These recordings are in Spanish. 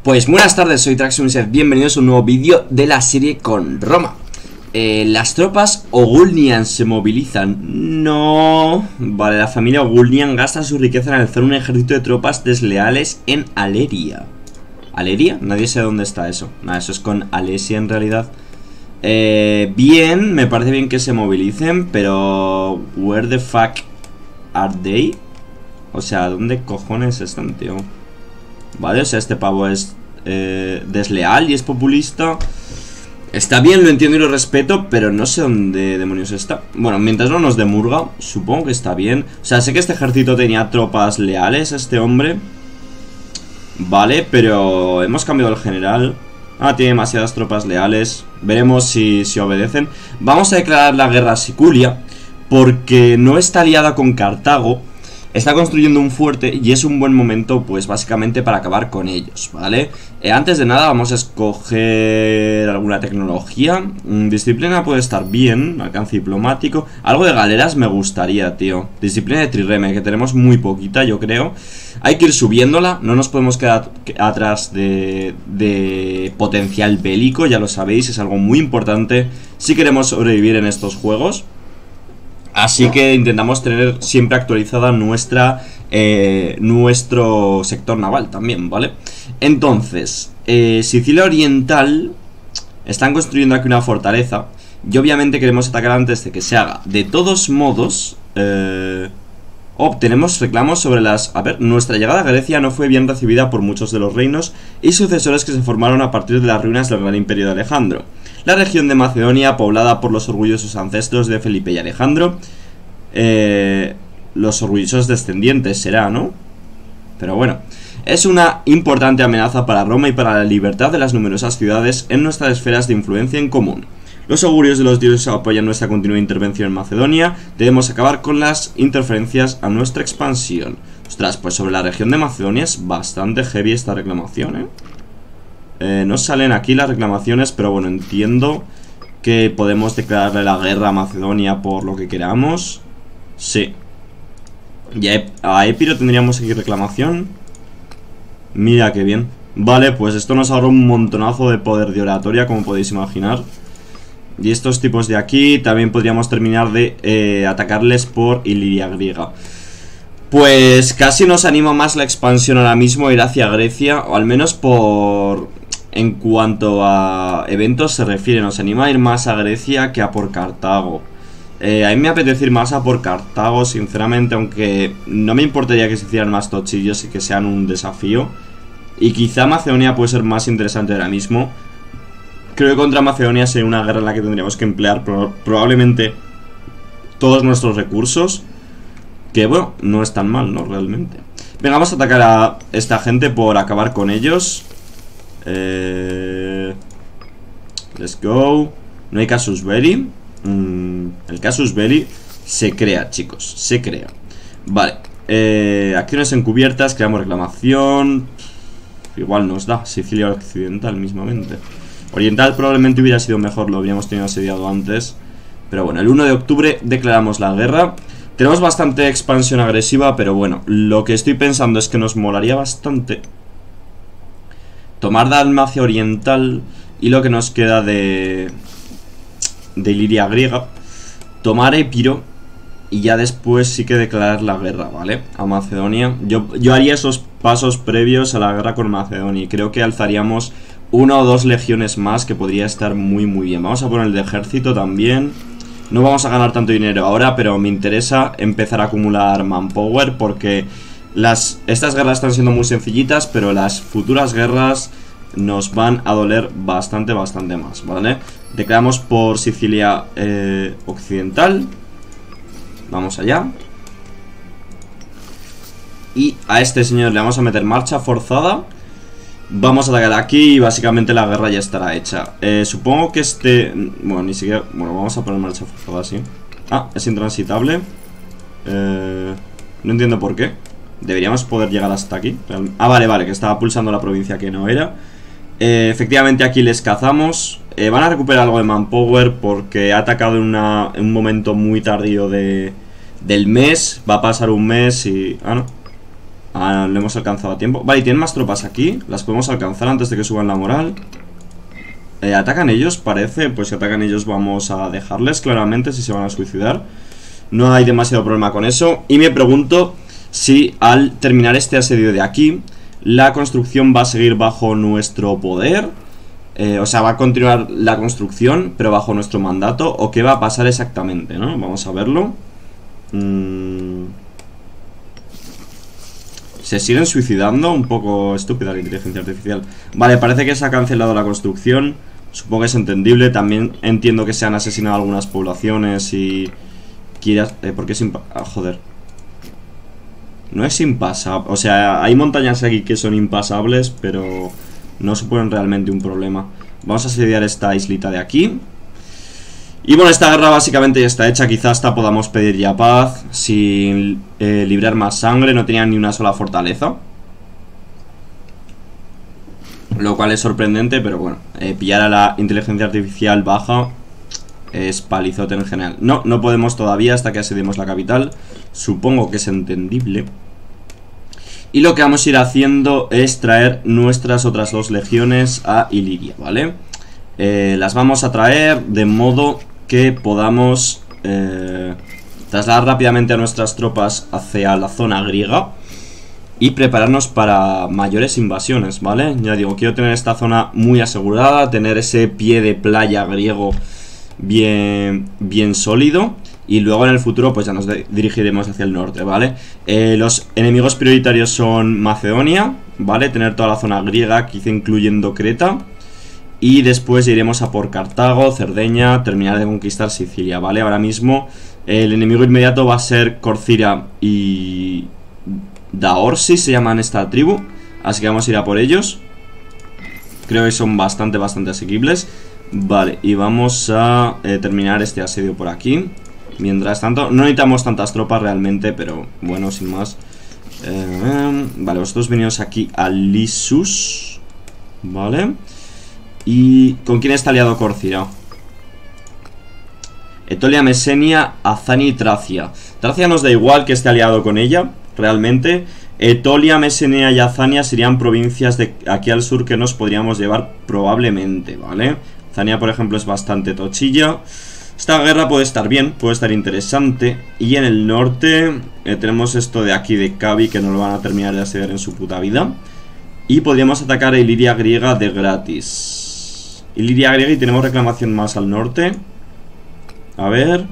Pues buenas tardes, soy Traxxon, bienvenidos a un nuevo vídeo de la serie con Roma. Las tropas Ogulnian se movilizan. No. Vale, la familia Ogulnian gasta su riqueza en alzar un ejército de tropas desleales en Aleria. ¿Aleria? Nadie sabe dónde está eso. Nada, eso es con Alesia en realidad. Bien, me parece bien que se movilicen, pero where the fuck are they? O sea, ¿dónde cojones están, tío? Vale, o sea, este pavo es desleal y es populista. Está bien, lo entiendo y lo respeto, pero no sé dónde demonios está. Bueno, mientras no nos demurga, supongo que está bien. O sea, sé que este ejército tenía tropas leales a este hombre. Vale, pero hemos cambiado el general. Ah, tiene demasiadas tropas leales. Veremos si obedecen. Vamos a declarar la guerra a Siculia, porque no está aliada con Cartago. Está construyendo un fuerte y es un buen momento, pues básicamente para acabar con ellos, ¿vale? Antes de nada vamos a escoger alguna tecnología. Disciplina puede estar bien, alcance diplomático. Algo de galeras me gustaría, tío. Disciplina de trireme, que tenemos muy poquita, yo creo. Hay que ir subiéndola, no nos podemos quedar atrás de potencial bélico, ya lo sabéis, es algo muy importante si queremos sobrevivir en estos juegos. Así que intentamos tener siempre actualizada nuestro sector naval también, ¿vale? Entonces, Sicilia Oriental están construyendo aquí una fortaleza y obviamente queremos atacar antes de que se haga. De todos modos, obtenemos reclamos sobre las... A ver, nuestra llegada a Grecia no fue bien recibida por muchos de los reinos y sucesores que se formaron a partir de las ruinas del gran imperio de Alejandro. La región de Macedonia, poblada por los orgullosos ancestros de Felipe y Alejandro. Los orgullosos descendientes será, ¿no? Pero bueno, es una importante amenaza para Roma y para la libertad de las numerosas ciudades en nuestras esferas de influencia en común. Los augurios de los dioses apoyan nuestra continua intervención en Macedonia. Debemos acabar con las interferencias a nuestra expansión. Ostras, pues sobre la región de Macedonia es bastante heavy esta reclamación, ¿eh? No salen aquí las reclamaciones, pero bueno, entiendo que podemos declararle la guerra a Macedonia por lo que queramos. Sí. Y a Epiro tendríamos aquí reclamación. Mira qué bien. Vale, pues esto nos ahorra un montonazo de poder de oratoria, como podéis imaginar. Y estos tipos de aquí también podríamos terminar de atacarles por Iliria griega. Pues casi nos anima más la expansión ahora mismo a ir hacia Grecia, o al menos por... En cuanto a eventos se refiere, nos anima a ir más a Grecia que a por Cartago. A mí me apetece ir más a por Cartago, sinceramente, aunque no me importaría que se hicieran más tochillos y que sean un desafío. Y quizá Macedonia puede ser más interesante ahora mismo. Creo que contra Macedonia sería una guerra en la que tendríamos que emplear probablemente todos nuestros recursos. Que bueno, no es tan mal, ¿no? Realmente. Venga, vamos a atacar a esta gente por acabar con ellos. Let's go. No hay casus belli. El casus belli se crea, chicos, se crea. Vale, acciones encubiertas, creamos reclamación. Igual nos da Sicilia Occidental mismamente. Oriental probablemente hubiera sido mejor, lo habríamos tenido asediado antes. Pero bueno, el 1 de octubre declaramos la guerra. Tenemos bastante expansión agresiva, pero bueno, lo que estoy pensando es que nos molaría bastante tomar Dalmacia Oriental y lo que nos queda de Iliria griega, tomar Epiro y ya después sí que declarar la guerra, ¿vale? A Macedonia. Yo haría esos pasos previos a la guerra con Macedonia y creo que alzaríamos 1 o 2 legiones más, que podría estar muy muy bien. Vamos a poner el de ejército también. No vamos a ganar tanto dinero ahora, pero me interesa empezar a acumular manpower porque estas guerras están siendo muy sencillitas, pero las futuras guerras nos van a doler bastante más, ¿vale? Declaramos por Sicilia Occidental. Vamos allá. Y a este señor le vamos a meter marcha forzada. Vamos a atacar aquí y básicamente la guerra ya estará hecha. Supongo que este... Bueno, ni siquiera... Bueno, vamos a poner marcha forzada así. Ah, es intransitable. No entiendo por qué. Deberíamos poder llegar hasta aquí. Ah, vale, que estaba pulsando la provincia que no era. Efectivamente aquí les cazamos. Van a recuperar algo de manpower porque ha atacado en un momento muy tardío del mes. Va a pasar un mes y... Ah, no. Ah, lo hemos alcanzado a tiempo. Vale, y tienen más tropas aquí. Las podemos alcanzar antes de que suban la moral. ¿Atacan ellos? Parece. Pues si atacan ellos vamos a dejarles claramente si se van a suicidar. No hay demasiado problema con eso. Y me pregunto si al terminar este asedio de aquí, la construcción va a seguir bajo nuestro poder. O sea, va a continuar la construcción, pero bajo nuestro mandato. ¿O qué va a pasar exactamente, no? Vamos a verlo. Se siguen suicidando. Un poco estúpida la inteligencia artificial. Vale, parece que se ha cancelado la construcción. Supongo que es entendible. También entiendo que se han asesinado algunas poblaciones y... porque es joder. No es impasable. O sea, hay montañas aquí que son impasables, pero no suponen realmente un problema. Vamos a asediar esta islita de aquí. Y bueno, esta guerra básicamente ya está hecha. Quizás hasta podamos pedir ya paz sin librar más sangre. No tenían ni una sola fortaleza, lo cual es sorprendente, pero bueno, pillar a la inteligencia artificial baja es palizote en general. No podemos todavía hasta que asediemos la capital. Supongo que es entendible. Y lo que vamos a ir haciendo es traer nuestras otras 2 legiones a Iliria, ¿vale? Las vamos a traer de modo que podamos trasladar rápidamente a nuestras tropas hacia la zona griega y prepararnos para mayores invasiones, ¿vale? Ya digo, quiero tener esta zona muy asegurada, tener ese pie de playa griego bien sólido. Y luego en el futuro pues ya nos dirigiremos hacia el norte, ¿vale? Los enemigos prioritarios son Macedonia, ¿vale? Tener toda la zona griega, quizá incluyendo Creta. Y después iremos a por Cartago, Cerdeña, terminar de conquistar Sicilia, ¿vale? Ahora mismo el enemigo inmediato va a ser Corcira y Daorsi, se llaman esta tribu. Así que vamos a ir a por ellos. Creo que son bastante asequibles. Vale, y vamos a terminar este asedio por aquí. Mientras tanto, no necesitamos tantas tropas realmente, pero bueno, sin más. Vale, vosotros venidos aquí a Lissus. Vale. ¿Y con quién está aliado Corcira? Etolia, Mesenia, Azania y Tracia. Tracia nos da igual que esté aliado con ella, realmente. Etolia, Mesenia y Azania serían provincias de aquí al sur que nos podríamos llevar probablemente, ¿vale? Azania, por ejemplo, es bastante tochilla. Esta guerra puede estar bien, puede estar interesante. Y en el norte tenemos esto de aquí de Cavi, que no lo van a terminar de asediar en su puta vida. Y podríamos atacar a Iliria griega de gratis. Iliria griega y tenemos reclamación más al norte. A ver.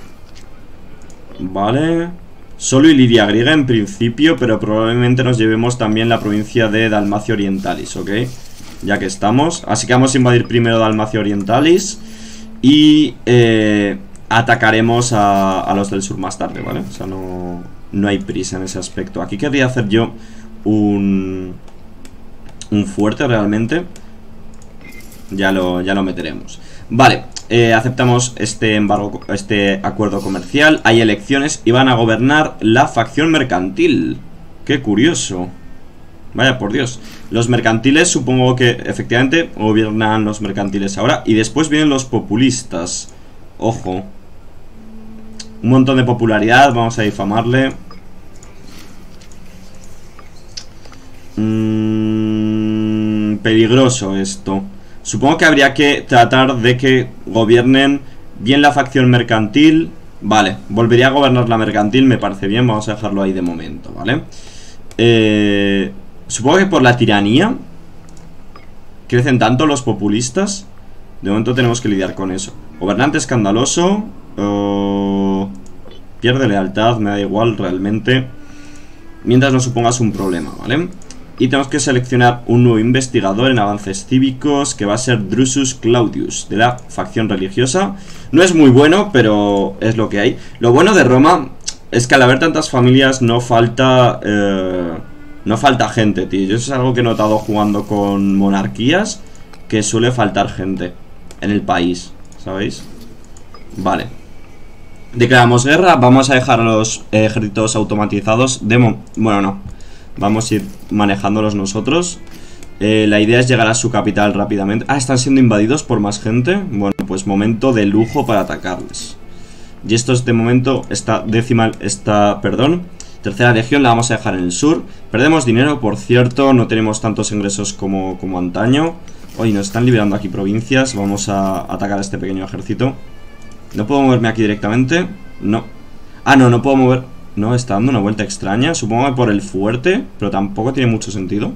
Vale. Solo Iliria griega en principio, pero probablemente nos llevemos también la provincia de Dalmacia Orientalis, ¿ok? Ya que estamos. Así que vamos a invadir primero Dalmacia Orientalis. Y atacaremos a los del sur más tarde, ¿vale? O sea, no hay prisa en ese aspecto. Aquí querría hacer yo un fuerte realmente. Ya lo meteremos. Vale, aceptamos este embargo, este acuerdo comercial. Hay elecciones y van a gobernar la facción mercantil. Qué curioso. Vaya por Dios. Los mercantiles supongo que efectivamente gobiernan los mercantiles ahora. Y después vienen los populistas. Ojo. Un montón de popularidad. Vamos a difamarle. Peligroso esto. Supongo que habría que tratar de que gobiernen bien la facción mercantil. Vale, volvería a gobernar la mercantil. Me parece bien, vamos a dejarlo ahí de momento, ¿vale? Supongo que por la tiranía crecen tanto los populistas. De momento tenemos que lidiar con eso. Gobernante escandaloso. Pierde lealtad, me da igual realmente. Mientras no supongas un problema, ¿vale? Y tenemos que seleccionar un nuevo investigador en avances cívicos, que va a ser Drusus Claudius, de la facción religiosa. No es muy bueno, pero es lo que hay. Lo bueno de Roma es que al haber tantas familias no falta gente, tío. Yo eso es algo que he notado jugando con monarquías, que suele faltar gente en el país, ¿sabéis? Vale. Declaramos guerra, vamos a dejar a los ejércitos automatizados. Bueno, no. Vamos a ir manejándolos nosotros. La idea es llegar a su capital rápidamente. Ah, están siendo invadidos por más gente. Bueno, pues momento de lujo para atacarles. Y esto es de momento, esta Tercera legión la vamos a dejar en el sur. Perdemos dinero, por cierto, no tenemos tantos ingresos como antaño. Hoy nos están liberando aquí provincias. Vamos a atacar a este pequeño ejército. ¿No puedo moverme aquí directamente? No. Ah, no puedo mover. No, está dando una vuelta extraña. Supongo que por el fuerte, pero tampoco tiene mucho sentido.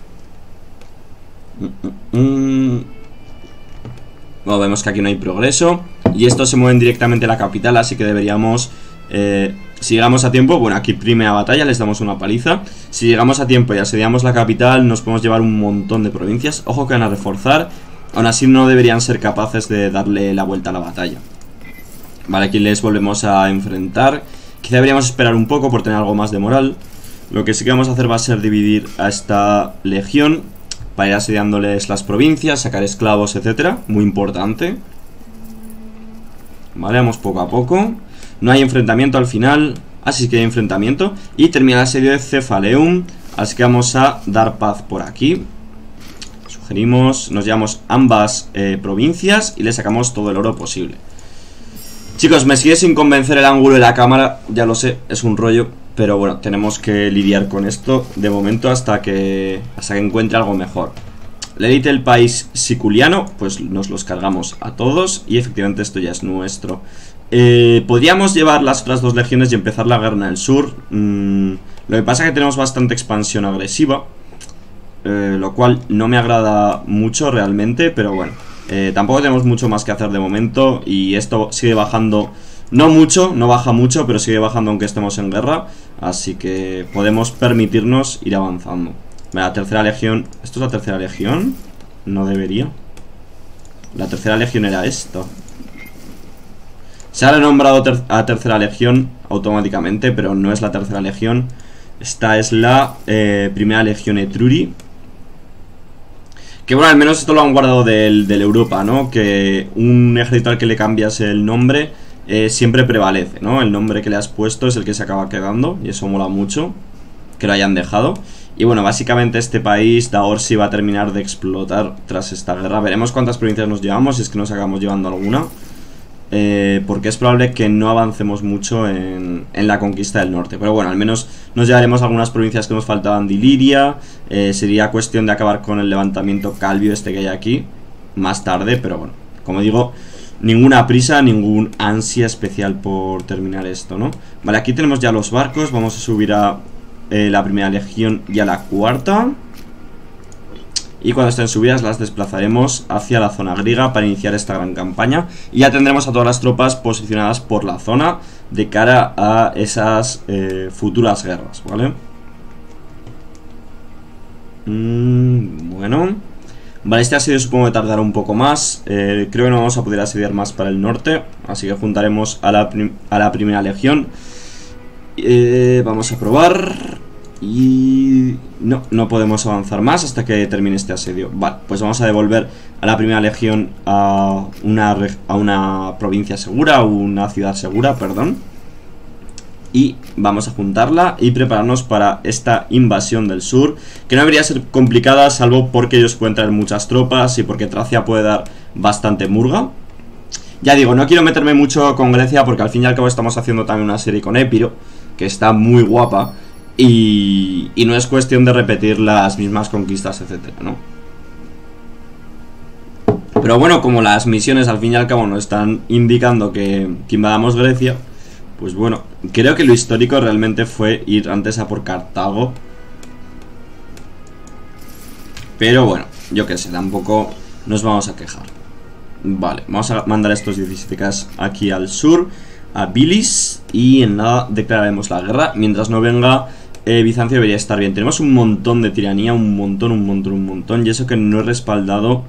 Bueno, vemos que aquí no hay progreso. Y estos se mueven directamente a la capital, así que deberíamos... si llegamos a tiempo, bueno, aquí primera batalla, les damos una paliza. Si llegamos a tiempo y asediamos la capital, nos podemos llevar un montón de provincias. Ojo que van a reforzar. Aún así no deberían ser capaces de darle la vuelta a la batalla. Vale, aquí les volvemos a enfrentar. Quizá deberíamos esperar un poco por tener algo más de moral. Lo que sí que vamos a hacer va a ser dividir a esta legión para ir asediándoles las provincias, sacar esclavos, etcétera. Muy importante. Vale, vamos poco a poco. No hay enfrentamiento al final. Así que hay enfrentamiento. Y termina el asedio de Cefaleum. Así que vamos a dar paz por aquí. Sugerimos, nos llevamos ambas provincias y le sacamos todo el oro posible. Chicos, me sigue sin convencer el ángulo de la cámara. Ya lo sé, es un rollo. Pero bueno, tenemos que lidiar con esto de momento hasta que encuentre algo mejor. La élite del país siculiano, pues nos los cargamos a todos. Y efectivamente esto ya es nuestro. Podríamos llevar las otras dos legiones y empezar la guerra en el sur. Lo que pasa es que tenemos bastante expansión agresiva, lo cual no me agrada mucho realmente, pero bueno. Tampoco tenemos mucho más que hacer de momento. Y esto sigue bajando. No mucho, no baja mucho, pero sigue bajando aunque estemos en guerra. Así que podemos permitirnos ir avanzando. La tercera legión. ¿Esto es la tercera legión? No debería. La tercera legión era esto. Se ha renombrado a tercera legión automáticamente, pero no es la tercera legión. Esta es la primera legión Etruri. Que bueno, al menos esto lo han guardado del Europa, ¿no? Que un ejército al que le cambias el nombre siempre prevalece, ¿no? El nombre que le has puesto es el que se acaba quedando. Y eso mola mucho que lo hayan dejado. Y bueno, básicamente este país, Daorsi, va a terminar de explotar tras esta guerra. Veremos cuántas provincias nos llevamos, si es que nos acabamos llevando alguna. Porque es probable que no avancemos mucho en la conquista del norte. Pero bueno, al menos nos llevaremos algunas provincias que nos faltaban de Iliria. Sería cuestión de acabar con el levantamiento calvio este que hay aquí más tarde, pero bueno, como digo, ninguna prisa, ningún ansia especial por terminar esto, ¿no? Vale, aquí tenemos ya los barcos. Vamos a subir a la primera legión y a la cuarta. Y cuando estén subidas las desplazaremos hacia la zona griega para iniciar esta gran campaña. Y ya tendremos a todas las tropas posicionadas por la zona de cara a esas futuras guerras, ¿vale? Bueno. Vale, este asedio supongo que tardará un poco más. Creo que no vamos a poder asediar más para el norte. Así que juntaremos a la primera legión. Vamos a probar. Y no podemos avanzar más hasta que termine este asedio. Vale, pues vamos a devolver a la primera legión a una provincia segura, a una ciudad segura, perdón. Y vamos a juntarla y prepararnos para esta invasión del sur, que no debería ser complicada, salvo porque ellos pueden traer muchas tropas y porque Tracia puede dar bastante murga. Ya digo, no quiero meterme mucho con Grecia porque al fin y al cabo estamos haciendo también una serie con Épiro, que está muy guapa. Y no es cuestión de repetir las mismas conquistas, etcétera, ¿no? Pero bueno, como las misiones al fin y al cabo nos están indicando que invadamos Grecia, pues bueno, creo que lo histórico realmente fue ir antes a por Cartago. Pero bueno, yo qué sé, tampoco nos vamos a quejar. Vale, vamos a mandar estos 17K aquí al sur, a Bilis, y en nada declararemos la guerra. Mientras no venga Bizancio debería estar bien. Tenemos un montón de tiranía, un montón. Y eso que no he respaldado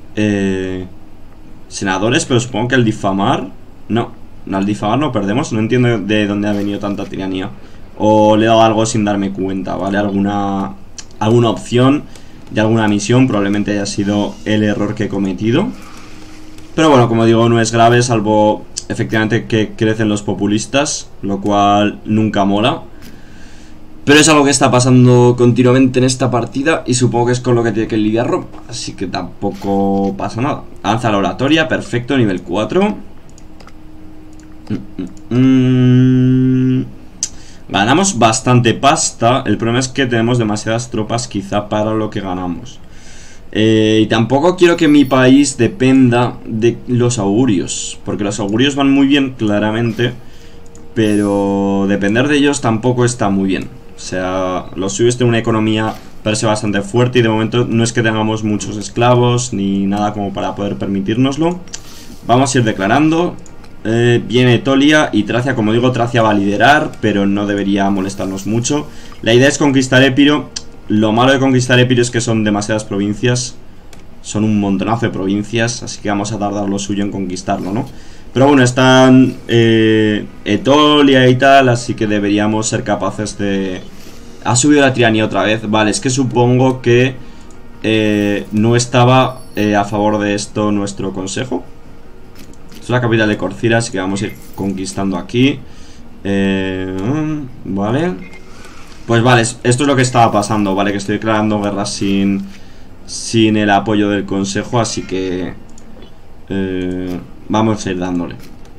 senadores, pero supongo que al difamar... No, al difamar no perdemos. No entiendo de dónde ha venido tanta tiranía. O le he dado algo sin darme cuenta, ¿vale? Alguna opción de alguna misión. Probablemente haya sido el error que he cometido. Pero bueno, como digo, no es grave, salvo efectivamente que crecen los populistas, lo cual nunca mola. Pero es algo que está pasando continuamente en esta partida y supongo que es con lo que tiene que lidiar Roma, así que tampoco pasa nada. Avanza la oratoria, perfecto, nivel 4. Ganamos bastante pasta. El problema es que tenemos demasiadas tropas quizá para lo que ganamos. Y tampoco quiero que mi país dependa de los augurios, porque los augurios van muy bien, claramente, pero depender de ellos tampoco está muy bien. O sea, los suyos tienen una economía per se bastante fuerte y de momento no es que tengamos muchos esclavos ni nada como para poder permitírnoslo. Vamos a ir declarando. Viene Etolia y Tracia, como digo, Tracia va a liderar, pero no debería molestarnos mucho. La idea es conquistar Épiro. Lo malo de conquistar Épiro es que son demasiadas provincias. Son un montonazo de provincias, así que vamos a tardar lo suyo en conquistarlo, ¿no? Pero bueno, están Etolia y tal, así que deberíamos ser capaces de... Ha subido la tiranía otra vez. Vale, es que supongo que no estaba a favor de esto nuestro consejo. Esto es la capital de Corcira, así que vamos a ir conquistando aquí. Vale. Pues vale, esto es lo que estaba pasando, ¿vale? Que estoy declarando guerra sin el apoyo del consejo, así que... vamos a ir dándole.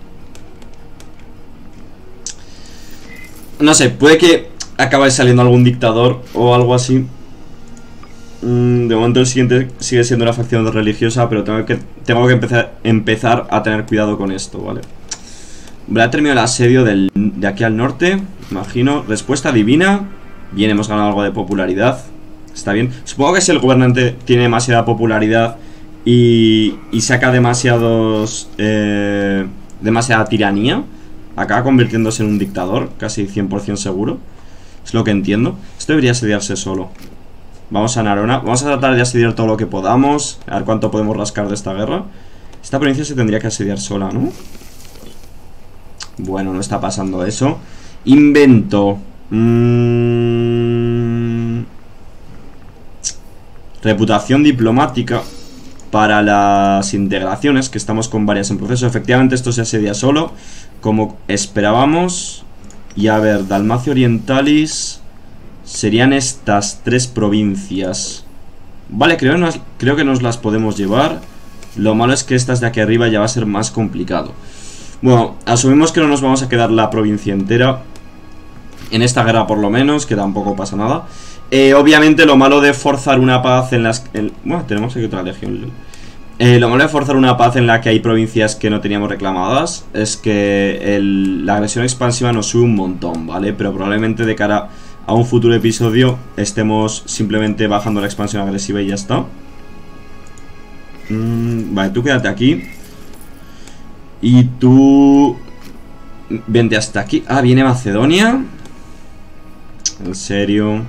No sé, puede que acabe saliendo algún dictador o algo así. De momento el siguiente sigue siendo una facción religiosa, pero tengo que empezar a tener cuidado con esto, ¿vale? Vale, ha terminado el asedio de aquí al norte, imagino. Respuesta divina. Bien, hemos ganado algo de popularidad. Está bien. Supongo que si el gobernante tiene demasiada popularidad y saca demasiada tiranía, acaba convirtiéndose en un dictador, casi 100% seguro. Es lo que entiendo. Esto debería asediarse solo. Vamos a Narona. Vamos a tratar de asediar todo lo que podamos. A ver cuánto podemos rascar de esta guerra. Esta provincia se tendría que asediar sola, ¿no? Bueno, no está pasando eso. Invento. Reputación diplomática para las integraciones, que estamos con varias en proceso. Efectivamente, esto se asedia solo, como esperábamos. Y a ver, Dalmacia Orientalis serían estas 3 provincias. Vale, creo que nos las podemos llevar. Lo malo es que estas de aquí arriba ya va a ser más complicado. Bueno, asumimos que no nos vamos a quedar la provincia entera en esta guerra, por lo menos, que tampoco pasa nada. Obviamente lo malo de forzar una paz en las... bueno, tenemos aquí otra legión. Lo malo de forzar una paz en la que hay provincias que no teníamos reclamadas es que la agresión expansiva nos sube un montón, ¿vale? Pero probablemente de cara a un futuro episodio estemos simplemente bajando la expansión agresiva y ya está. Vale, tú quédate aquí. Y tú... vente hasta aquí. Ah, viene Macedonia. En serio.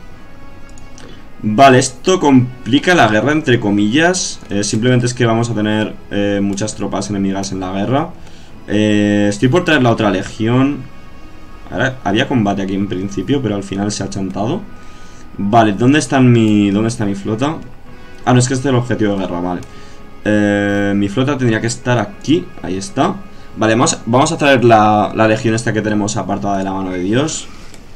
Vale, esto complica la guerra, entre comillas. Simplemente es que vamos a tener muchas tropas enemigas en la guerra. Estoy por traer la otra legión. Ahora, había combate aquí en principio, pero al final se ha chantado. Vale, ¿dónde está mi flota? Ah, no, es que este es el objetivo de guerra, vale. Mi flota tendría que estar aquí. Ahí está. Vale, vamos a traer la legión esta que tenemos apartada de la mano de Dios.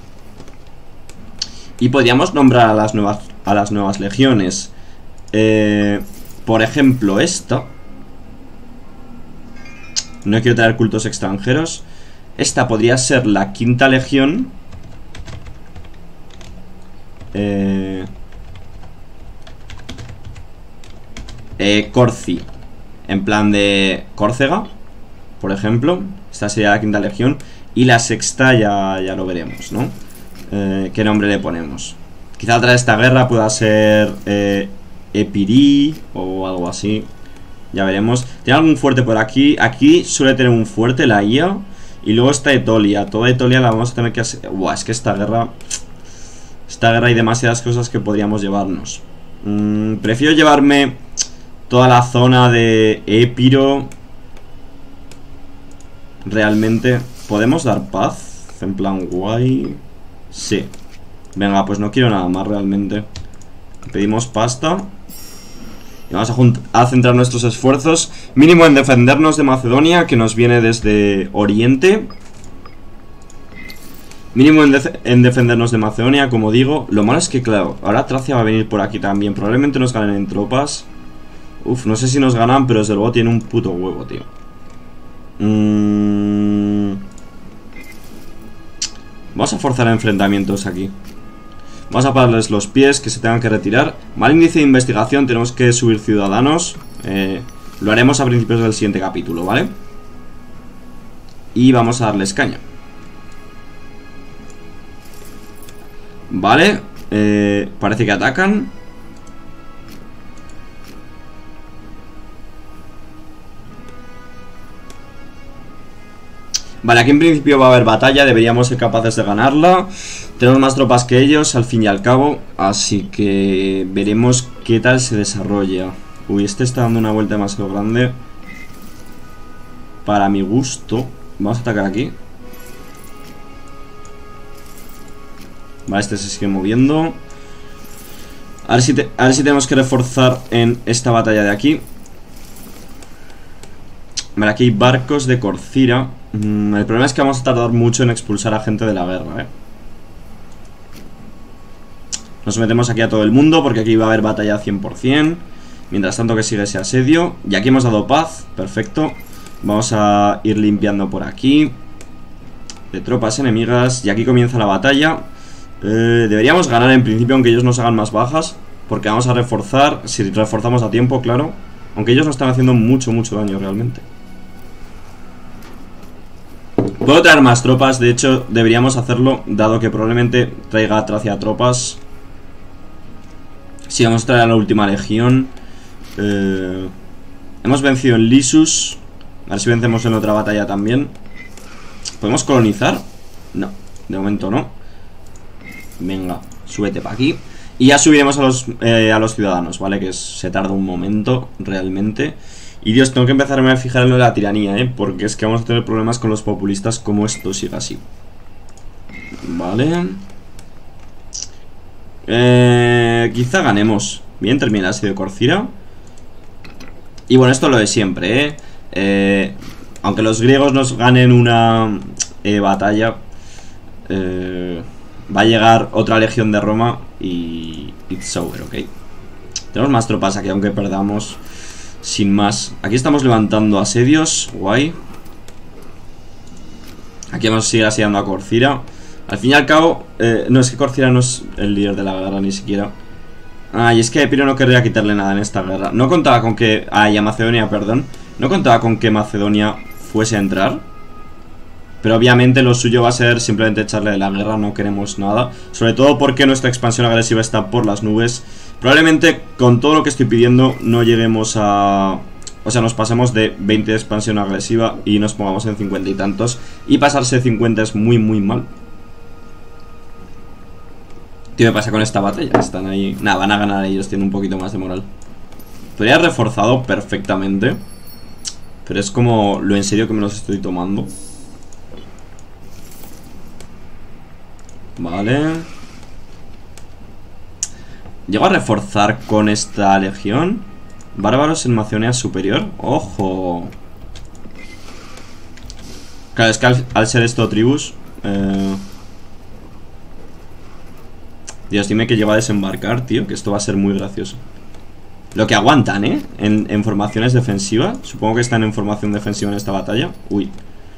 Y podríamos nombrar a las nuevas legiones. Por ejemplo, esta. No quiero traer cultos extranjeros. Esta podría ser la 5ª legión. Corci. En plan de Córcega, por ejemplo. Esta sería la 5ª legión. Y la 6ª ya lo veremos, ¿no? ¿Qué nombre le ponemos? Quizá tras esta guerra pueda ser Epirí o algo así. Ya veremos. ¿Tiene algún fuerte por aquí? Aquí suele tener un fuerte la IA. Y luego está Etolia. Toda Etolia la vamos a tener que hacer. Buah, es que esta guerra hay demasiadas cosas que podríamos llevarnos. Prefiero llevarme toda la zona de Épiro. Realmente. ¿Podemos dar paz? En plan guay. Sí. Venga, pues no quiero nada más realmente. Pedimos pasta. Y vamos a centrar nuestros esfuerzos mínimo en defendernos de Macedonia, que nos viene desde Oriente. Mínimo en defendernos de Macedonia, como digo. Lo malo es que, claro, ahora Tracia va a venir por aquí también. Probablemente nos ganen en tropas. Uf, no sé si nos ganan, pero desde luego tiene un puto huevo, tío. Vamos a forzar enfrentamientos aquí. Vamos a pararles los pies, que se tengan que retirar. Mal índice de investigación, tenemos que subir ciudadanos. Lo haremos a principios del siguiente capítulo, ¿vale? Y vamos a darles caña. Vale, parece que atacan. Vale, aquí en principio va a haber batalla. Deberíamos ser capaces de ganarla. Tenemos más tropas que ellos, al fin y al cabo. Así que veremos qué tal se desarrolla. Uy, este está dando una vuelta demasiado grande para mi gusto. Vamos a atacar aquí. Vale, este se sigue moviendo. A ver si tenemos que reforzar en esta batalla de aquí. Vale, aquí hay barcos de Corcira. El problema es que vamos a tardar mucho en expulsar a gente de la guerra, Nos metemos aquí a todo el mundo porque aquí va a haber batalla 100%. Mientras tanto que sigue ese asedio. Y aquí hemos dado paz, perfecto. Vamos a ir limpiando por aquí de tropas enemigas. Y aquí comienza la batalla. Deberíamos ganar en principio, aunque ellos nos hagan más bajas, porque vamos a reforzar, si reforzamos a tiempo, claro. Aunque ellos nos están haciendo mucho daño realmente. Puedo traer más tropas, de hecho deberíamos hacerlo, dado que probablemente traiga Tracia tropas. Sí, vamos a traer a la última legión. Hemos vencido en Lissus. A ver si vencemos en otra batalla también. ¿Podemos colonizar? No, de momento no. Venga, súbete para aquí. Y ya subiremos a los ciudadanos, ¿vale? Que se tarda un momento, realmente. Y Dios, tengo que empezarme a fijar en lo de la tiranía, porque es que vamos a tener problemas con los populistas como esto siga así. Vale. Quizá ganemos. Bien, termina el asedio de Corcira. Y bueno, esto es lo de siempre, aunque los griegos nos ganen una batalla, va a llegar otra legión de Roma y it's over, ¿ok? Tenemos más tropas aquí, aunque perdamos. Sin más. Aquí estamos levantando asedios. Guay. Aquí vamos a seguir asediando a Corcira. Al fin y al cabo, no, es que Corcira no es el líder de la guerra ni siquiera. Y es que Epiro no querría quitarle nada en esta guerra. No contaba con que... y a Macedonia, perdón. No contaba con que Macedonia fuese a entrar. Pero obviamente lo suyo va a ser simplemente echarle de la guerra. No queremos nada. Sobre todo porque nuestra expansión agresiva está por las nubes. Probablemente con todo lo que estoy pidiendo no lleguemos a... O sea, nos pasemos de 20 de expansión agresiva y nos pongamos en 50 y tantos. Y pasarse de 50 es muy mal. ¿Qué me pasa con esta batalla? Están ahí... Nada, van a ganar ellos, tienen un poquito más de moral. Podría haber reforzado perfectamente. Pero es como lo en serio que me los estoy tomando. Vale. ¿Llego a reforzar con esta legión? Bárbaros en Macedonia superior. ¡Ojo! Claro, es que al ser esto tribus... Dios, dime que lleva a desembarcar, tío. Que esto va a ser muy gracioso. Lo que aguantan, en formaciones defensivas. Supongo que están en formación defensiva en esta batalla. Uy.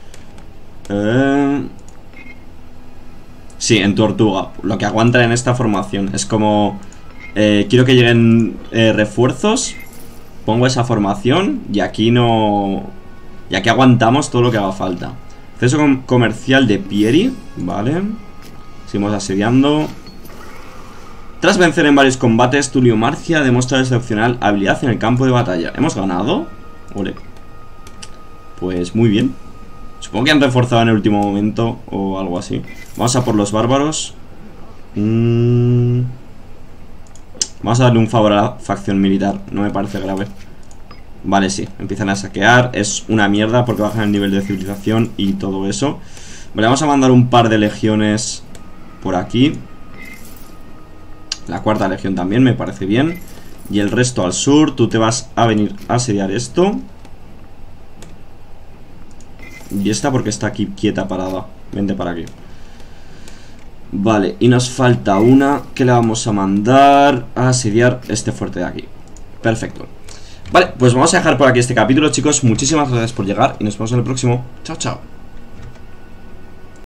Sí, en Tortuga. Lo que aguantan en esta formación. Es como... quiero que lleguen refuerzos. Pongo esa formación. Y aquí no... Y aquí aguantamos todo lo que haga falta. Acceso comercial de Pieri. Vale. Seguimos asediando. Tras vencer en varios combates, Tulio Marcia demuestra excepcional habilidad en el campo de batalla. ¿Hemos ganado? Ole. Pues muy bien. Supongo que han reforzado en el último momento o algo así. Vamos a por los bárbaros. Vamos a darle un favor a la facción militar. No me parece grave. Vale, sí. Empiezan a saquear. Es una mierda porque bajan el nivel de civilización y todo eso. Vale, vamos a mandar un par de legiones por aquí. La cuarta legión también me parece bien. Y el resto al sur. Tú te vas a venir a asediar esto. Y esta porque está aquí quieta, parada. Vente para aquí. Vale, y nos falta una que la vamos a mandar a asediar este fuerte de aquí. Perfecto. Vale, pues vamos a dejar por aquí este capítulo, chicos. Muchísimas gracias por llegar y nos vemos en el próximo. Chao, chao.